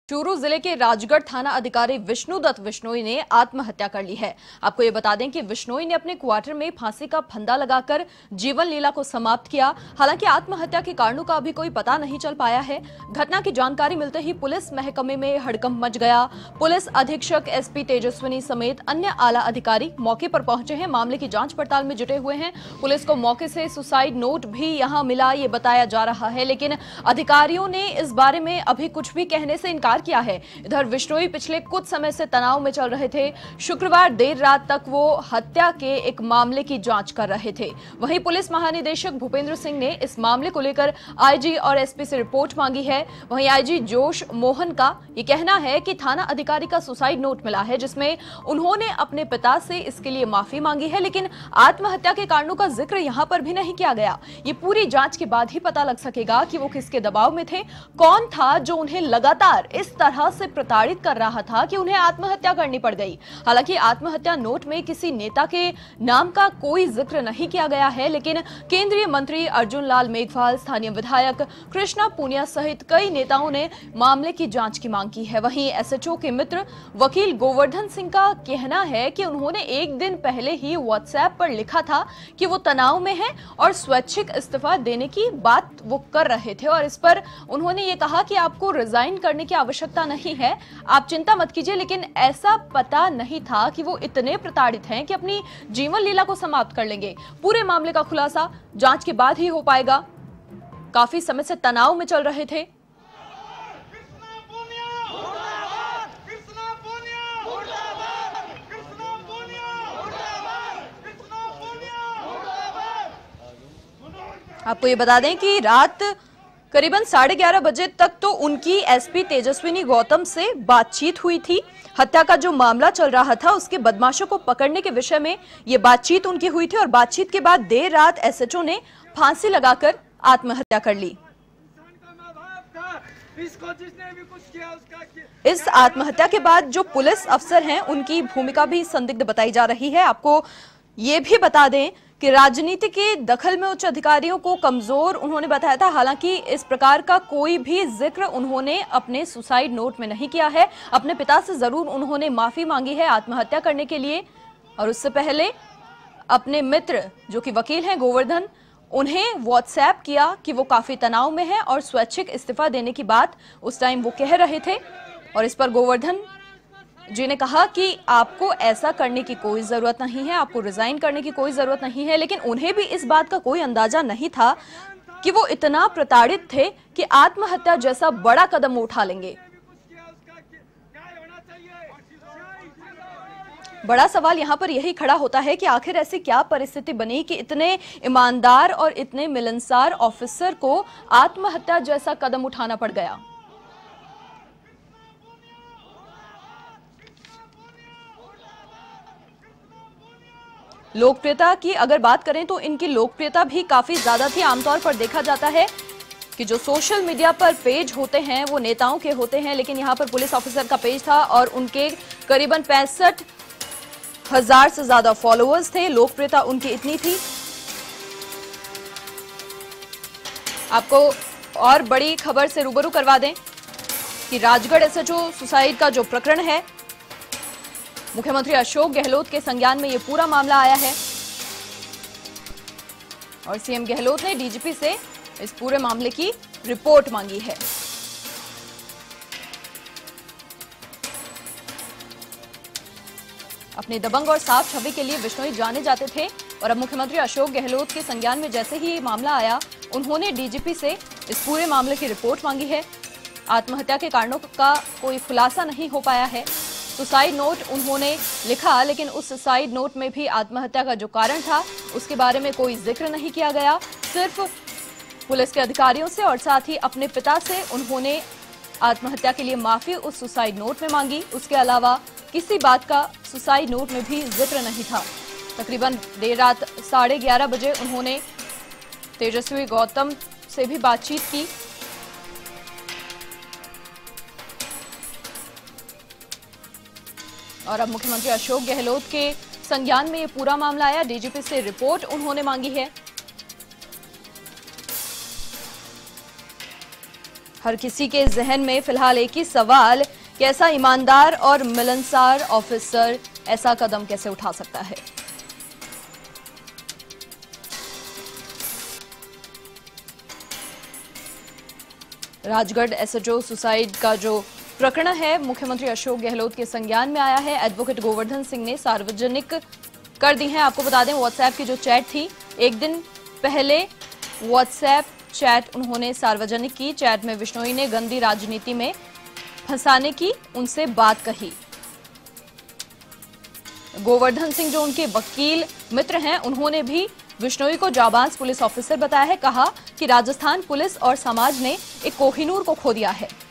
चूरू जिले के राजगढ़ थाना अधिकारी विष्णुदत्त बिश्नोई ने आत्महत्या कर ली है। आपको ये बता दें कि बिश्नोई ने अपने क्वार्टर में फांसी का फंदा लगाकर जीवन लीला को समाप्त किया। हालांकि आत्महत्या के कारणों का अभी कोई पता नहीं चल पाया है। घटना की जानकारी मिलते ही पुलिस महकमे में हड़कंप मच गया। पुलिस अधीक्षक एसपी तेजस्विनी समेत अन्य आला अधिकारी मौके पर पहुंचे हैं, मामले की जांच पड़ताल में जुटे हुए हैं। पुलिस को मौके से सुसाइड नोट भी यहां मिला, ये बताया जा रहा है, लेकिन अधिकारियों ने इस बारे में अभी कुछ भी कहने से इनकार किया है। इधर बिश्नोई पिछले कुछ समय से तनाव में चल रहे थे। शुक्रवार देर रात तक वो हत्या के एक मामले की जांच कर रहे थे। वहीं पुलिस महानिदेशक भूपेंद्र सिंह ने इस मामले को लेकर आईजी और एसपी से रिपोर्ट मांगी है। वहीं आईजी जोश मोहन का ये कहना है कि थाना अधिकारी का सुसाइड नोट मिला है, जिसमें उन्होंने अपने पिता से इसके लिए माफी मांगी है, लेकिन आत्महत्या के कारणों का जिक्र यहां पर भी नहीं किया गया। ये पूरी जांच के बाद ही पता लग सकेगा कि वो किसके दबाव में थे, कौन था जो उन्हें लगातार इस तरह से प्रताड़ित कर रहा था कि उन्हें आत्महत्या करनी पड़ गई। हालांकि आत्महत्या नोट में किसी नेता के नाम का कोई जिक्र नहीं किया गया है, लेकिन केंद्रीय मंत्री अर्जुन लाल मेघवाल, स्थानीय विधायक कृष्णा पूनिया सहित कई नेताओं ने मामले की जांच की मांग की है। वहीं एसएचओ के मित्र वकील गोवर्धन सिंह का कहना है कि उन्होंने एक दिन पहले ही व्हाट्सएप पर लिखा था कि वो तनाव में है और स्वैच्छिक इस्तीफा देने की बात वो कर रहे थे, और इस पर उन्होंने ये कहा कि आपको रिजाइन करने की आवश्यकता नहीं है, आप चिंता मत कीजिए। लेकिन ऐसा पता नहीं था कि वो इतने प्रताड़ित हैं कि अपनी जीवन लीला को समाप्त कर लेंगे। पूरे मामले का खुलासा जांच के बाद ही हो पाएगा। काफी समय से तनाव में चल रहे थे। आपको ये बता दें कि रात करीबन 11:30 बजे तक तो उनकी एसपी तेजस्विनी गौतम से बातचीत हुई थी। हत्या का जो मामला चल रहा था उसके बदमाशों को पकड़ने के विषय में ये बातचीत उनकी हुई थी, और बातचीत के बाद देर रात एसएचओ ने फांसी लगाकर आत्महत्या कर ली। इस आत्महत्या के बाद जो पुलिस अफसर हैं उनकी भूमिका भी संदिग्ध बताई जा रही है। आपको ये भी बता दें कि राजनीति के दखल में उच्च अधिकारियों को कमजोर उन्होंने बताया था। हालांकि इस प्रकार का कोई भी जिक्र उन्होंने अपने सुसाइड नोट में नहीं किया है। अपने पिता से जरूर उन्होंने माफी मांगी है आत्महत्या करने के लिए, और उससे पहले अपने मित्र जो कि वकील हैं गोवर्धन, उन्हें व्हाट्सएप किया कि वो काफी तनाव में है और स्वैच्छिक इस्तीफा देने की बात उस टाइम वो कह रहे थे। और इस पर गोवर्धन जी ने कहा कि आपको ऐसा करने की कोई जरूरत नहीं है, आपको रिजाइन करने की कोई जरूरत नहीं है। लेकिन उन्हें भी इस बात का कोई अंदाजा नहीं था कि वो इतना प्रताड़ित थे कि आत्महत्या जैसा बड़ा कदम वो उठा लेंगे। बड़ा सवाल यहाँ पर यही खड़ा होता है कि आखिर ऐसी क्या परिस्थिति बनी कि इतने ईमानदार और इतने मिलनसार ऑफिसर को आत्महत्या जैसा कदम उठाना पड़ गया। लोकप्रियता की अगर बात करें तो इनकी लोकप्रियता भी काफी ज्यादा थी। आमतौर पर देखा जाता है कि जो सोशल मीडिया पर पेज होते हैं वो नेताओं के होते हैं, लेकिन यहाँ पर पुलिस ऑफिसर का पेज था और उनके करीबन 65,000 से ज्यादा फॉलोअर्स थे। लोकप्रियता उनकी इतनी थी। आपको और बड़ी खबर से रूबरू करवा दें कि राजगढ़ एसएचओ सुसाइड का जो प्रकरण है, मुख्यमंत्री अशोक गहलोत के संज्ञान में ये पूरा मामला आया है और सीएम गहलोत ने डीजीपी से इस पूरे मामले की रिपोर्ट मांगी है। अपने दबंग और साफ छवि के लिए बिश्नोई जाने जाते थे, और अब मुख्यमंत्री अशोक गहलोत के संज्ञान में जैसे ही ये मामला आया, उन्होंने डीजीपी से इस पूरे मामले की रिपोर्ट मांगी है। आत्महत्या के कारणों का कोई खुलासा नहीं हो पाया है। सुसाइड नोट उन्होंने लिखा, लेकिन उस सुसाइड नोट में भी आत्महत्या का जो कारण था उसके बारे में कोई जिक्र नहीं किया गया। सिर्फ पुलिस के अधिकारियों से और साथ ही अपने पिता से उन्होंने आत्महत्या के लिए माफी उस सुसाइड नोट में मांगी। उसके अलावा किसी बात का सुसाइड नोट में भी जिक्र नहीं था। तकरीबन देर रात 11:30 बजे उन्होंने तेजस्वी गौतम से भी बातचीत की। और अब मुख्यमंत्री अशोक गहलोत के संज्ञान में ये पूरा मामला आया। डीजीपी से रिपोर्ट उन्होंने मांगी है। हर किसी के जहन में फिलहाल एक ही सवाल कि ऐसा ईमानदार और मिलनसार ऑफिसर ऐसा कदम कैसे उठा सकता है। राजगढ़ एसएचओ सुसाइड का जो प्रकरण है मुख्यमंत्री अशोक गहलोत के संज्ञान में आया है। एडवोकेट गोवर्धन सिंह ने सार्वजनिक कर दी है। आपको बता दें व्हाट्सएप की जो चैट थी, एक दिन पहले व्हाट्सएप चैट उन्होंने सार्वजनिक की। चैट में विश्नोई ने गंदी राजनीति में फंसाने की उनसे बात कही। गोवर्धन सिंह जो उनके वकील मित्र हैं, उन्होंने भी विश्नोई को जाबाज पुलिस ऑफिसर बताया है। कहा कि राजस्थान पुलिस और समाज ने एक कोहिनूर को खो दिया है।